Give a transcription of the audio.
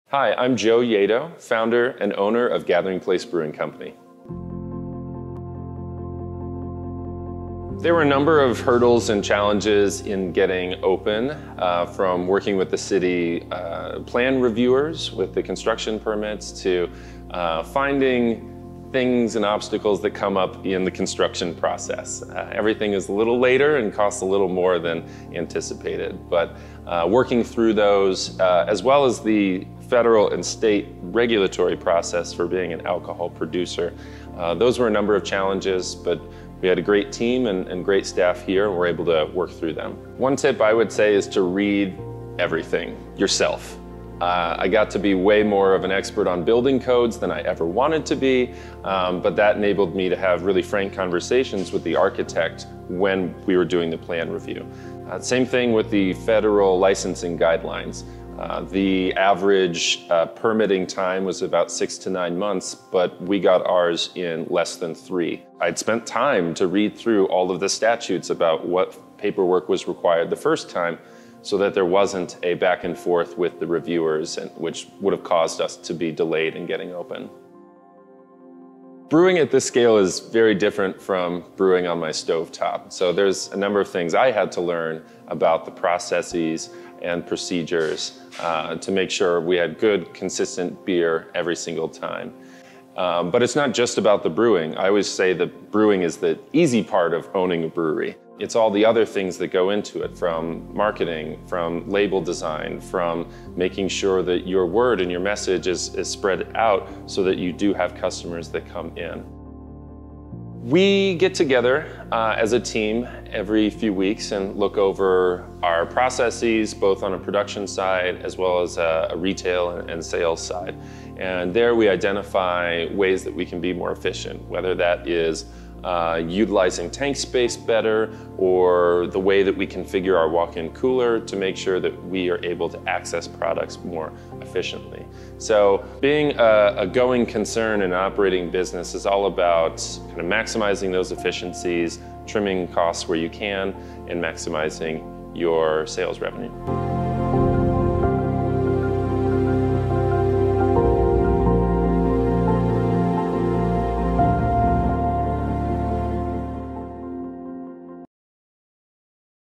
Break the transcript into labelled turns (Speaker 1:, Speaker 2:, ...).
Speaker 1: Hi, I'm Joe Yedo, founder and owner of Gathering Place Brewing Company. There were a number of hurdles and challenges in getting open, from working with the city plan reviewers with the construction permits to finding things and obstacles that come up in the construction process. Everything is a little later and costs a little more than anticipated, but working through those, as well as the federal and state regulatory process for being an alcohol producer, those were a number of challenges, but we had a great team and great staff here, and we're able to work through them. One tip I would say is to read everything yourself. I got to be way more of an expert on building codes than I ever wanted to be, but that enabled me to have really frank conversations with the architect when we were doing the plan review. Same thing with the federal licensing guidelines. The average permitting time was about 6 to 9 months, but we got ours in less than 3. I'd spent time to read through all of the statutes about what paperwork was required the first time, so that there wasn't a back and forth with the reviewers, which would have caused us to be delayed in getting open. Brewing at this scale is very different from brewing on my stovetop. So there's a number of things I had to learn about the processes and procedures to make sure we had good, consistent beer every single time. But it's not just about the brewing. I always say that brewing is the easy part of owning a brewery. It's all the other things that go into it, from marketing, from label design, from making sure that your word and your message is spread out so that you do have customers that come in. We get together as a team every few weeks and look over our processes, both on a production side as well as a retail and sales side. And there we identify ways that we can be more efficient, whether that is utilizing tank space better, or the way that we configure our walk-in cooler to make sure that we are able to access products more efficiently. So being a going concern and operating business is all about kind of maximizing those efficiencies, trimming costs where you can, and maximizing your sales revenue.